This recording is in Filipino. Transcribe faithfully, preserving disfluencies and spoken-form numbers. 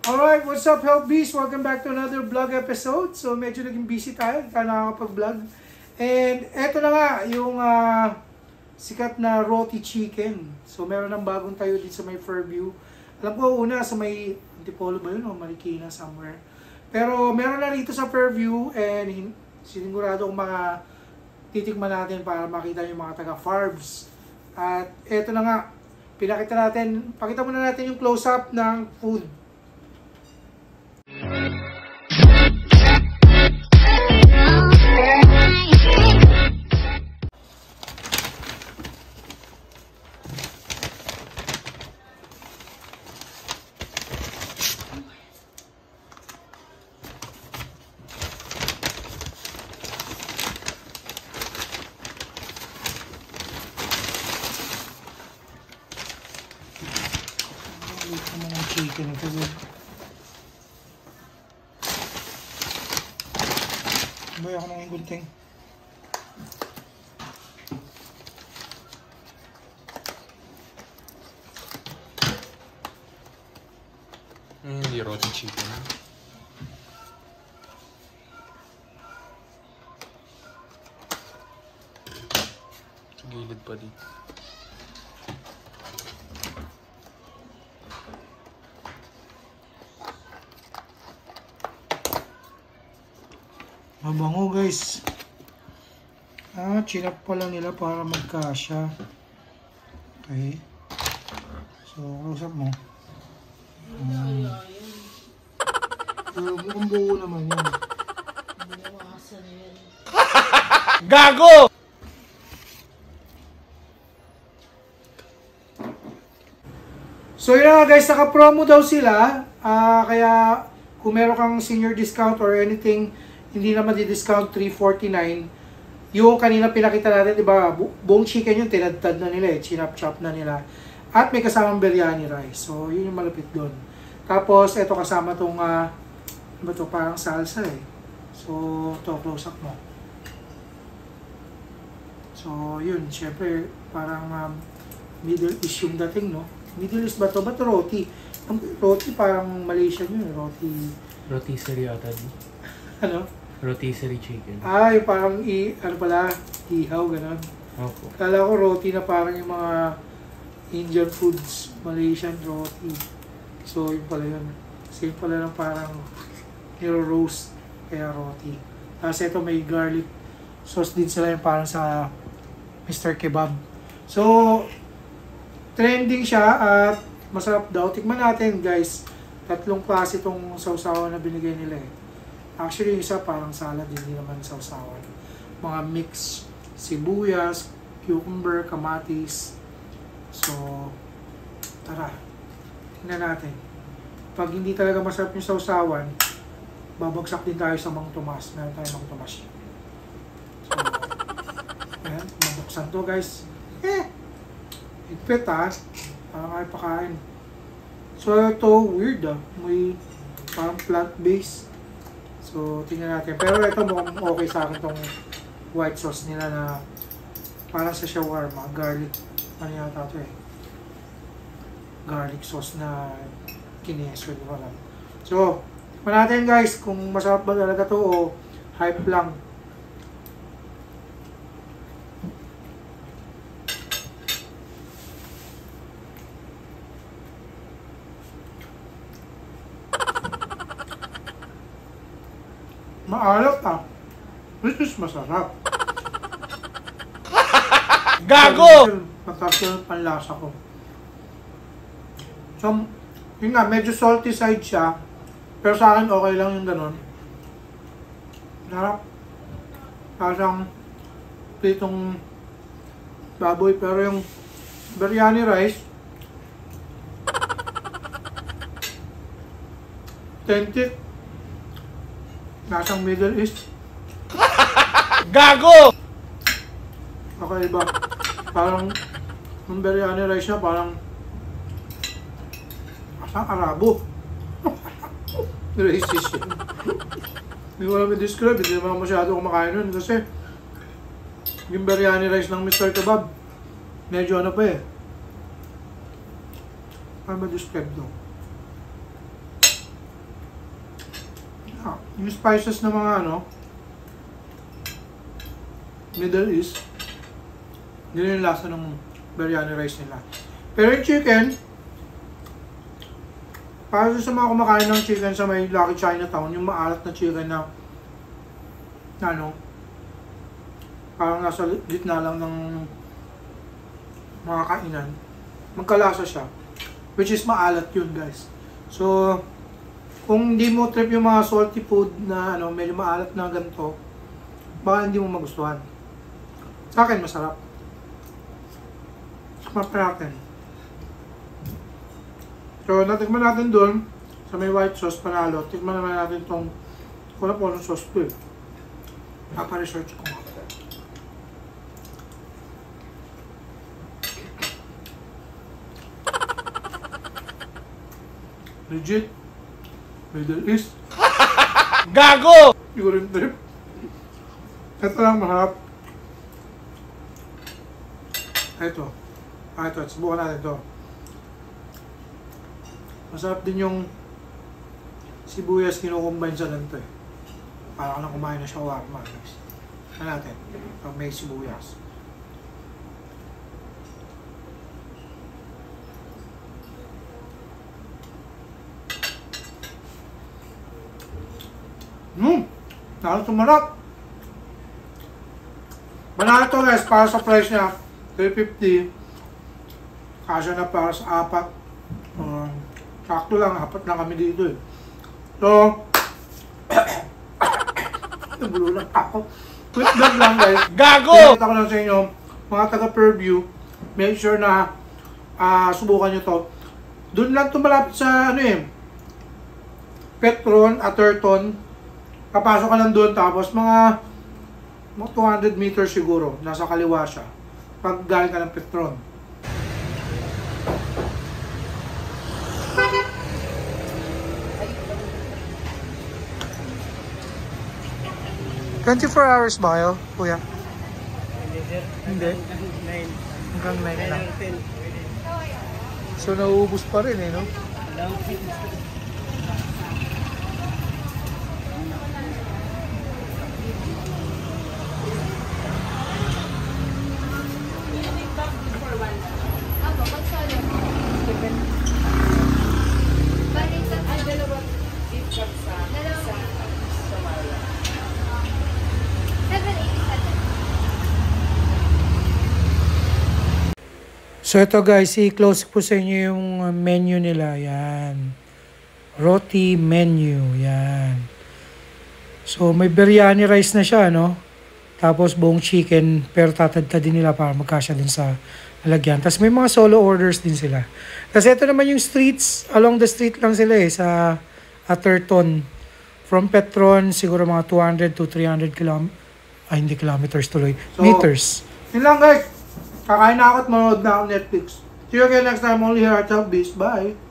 Alright, what's up Health Beast? Welcome back to another vlog episode. So medyo naging busy tayo, hindi tayo nakakapag-vlog. And eto na nga, yung uh, sikat na roti chicken. So meron ng bagong tayo dito sa may Fairview. Alam ko una sa may Antipolo ba yun o Marikina somewhere. Pero meron na rito sa Fairview and sinigurado kong mga titikman natin para makita yung mga taga-Farbs. At eto na nga, pinakita natin, pakita muna natin yung close-up ng food. Chicken ito good. Boy ako ng gunting. Hindi roti chicken. Sa gilid pa dito. Mabango guys. Ah, chinap pa lang nila para magkasya. Okay. So, close up mo. Hmm. Pero mukhang buo naman yan. Gago! So yun nga guys, naka-promo daw sila. Uh, kaya kung meron kang senior discount or anything, hindi na madi-discount three forty-nine. Yung kanina pinakita natin, di ba, bu buong chicken yung tinadtad na nila eh, chinap-chop na nila. At may kasamang biryani rice. So, yun yung malapit doon. Tapos, eto kasama tong, uh, ano to, parang salsa eh. So, to close up mo. So, yun, syempre, parang um, Middle East yung dating, no? Middle East ba to? Ba't roti? Ang roti parang Malaysian yun, roti. Rotisserie ata di. Ano? Rotisserie chicken. Ah, yung parang i, ano pala, ihaw, gano'n. Opo. Kala ko roti na parang yung mga Indian foods, Malaysian roti. So, yun pala yun. Same pala ng parang niro-roast, kaya roti. Tapos ito may garlic sauce din sila yung parang sa Mister Kebab. So, trending siya at masarap daw. Tikman natin guys. Tatlong klase itong sausawan na binigay nila eh. Actually, yung isa parang salad, hindi naman sausawan. Mga mix, sibuyas, cucumber, kamatis. So, tara. Tingnan natin. Pag hindi talaga masarap yung sausawan, babagsak din tayo sa Mang Tomas. Meron tayo Mang Tomas. So, ayan. Mabuksan to guys. Eh! Higpit ha. Parang kayo pakain. So, ito, weird ah. May parang plant-based. So, tingnan natin. Pero ito mukhang okay sa akin tong white sauce nila na parang sa shawarma. Garlic. Ano yata ito eh. Garlic sauce na kineso. Di ba lang. So, tingnan natin guys kung masarap ba talaga to o hype lang. Maalat ah. Which is masarap. Gago! Mataas yung panlasa ko. So, yun nga, medyo salty side siya. Pero sa akin okay lang yung ganun. Sarap. Parang pritong baboy. Pero yung biryani rice, authentic. Nasang Middle East. Gago! Okay ba? Parang yung biryani rice niya parang asang Arabo. Racist yun. Hindi ko alam i-describe. Hindi naman masyado kumakain nun kasi yung biryani rice ng Mister Kebab medyo ano pa eh. Paano ba describe to? Ah, yung spices ng mga ano, Middle East, yun yung lasa ng biryani rice nila. Pero yung chicken, para sa mga kumakain ng chicken sa may Lucky Chinatown, yung maalat na chicken na, na ano, parang nasa gitna lang ng mga kainan, magkalasa siya. Which is maalat yun, guys. So, kung hindi mo trip yung mga salty food na ano, medyo maalat na ganito, baka hindi mo magustuhan. Sa akin, masarap. Tikman pa natin. So, natikman natin doon sa may white sauce panalo. Tikman naman natin itong kung ano po ng sauce to eh. Papa-research ko nga. Legit. Middle East. Gago! Urine trip. Ito lang maharap. Ito. Ah, ito. Subukan natin ito. Masarap din yung sibuyas kinukumbine sa ganito eh. Para ka na kumain na shawarma. Ano natin? Pag may sibuyas. Hmm! Nakal sumarap! Banana to guys, para sa price niya, three fifty. Kasya na para sa apat. Um, sakto lang, apat na kami dito eh. So, nagulo lang ako. Quick vlog lang guys. Gago! Pinakita ko lang sa inyo, mga taga-Purview, make sure na uh, subukan nyo to. Doon lang ito malapit sa ano eh, Petron, Atherton. Papasok ka lang doon, tapos mga, mga two hundred meters siguro, nasa kaliwa siya. Pag galing ka ng Petron. twenty-four hours ba kayo, kuya? Hindi. Hanggang nine lang. So, nauubos pa rin eh, no? So ito guys, i-close po sa inyo yung menu nila. Yan. Roti menu. Yan. So may biryani rice na siya, no? Tapos buong chicken, pero tatadtad din nila para magkasya din sa lalagyan. Tapos may mga solo orders din sila. Kasi ito naman yung streets, along the street lang sila eh, sa Atherton. From Petron, siguro mga two hundred to three hundred kilometers. Ay, hindi kilometers tuloy. So, meters. Yun lang guys. Kakain na ako at manood na ako Netflix. See you again next time only here at Chubby's. Bye!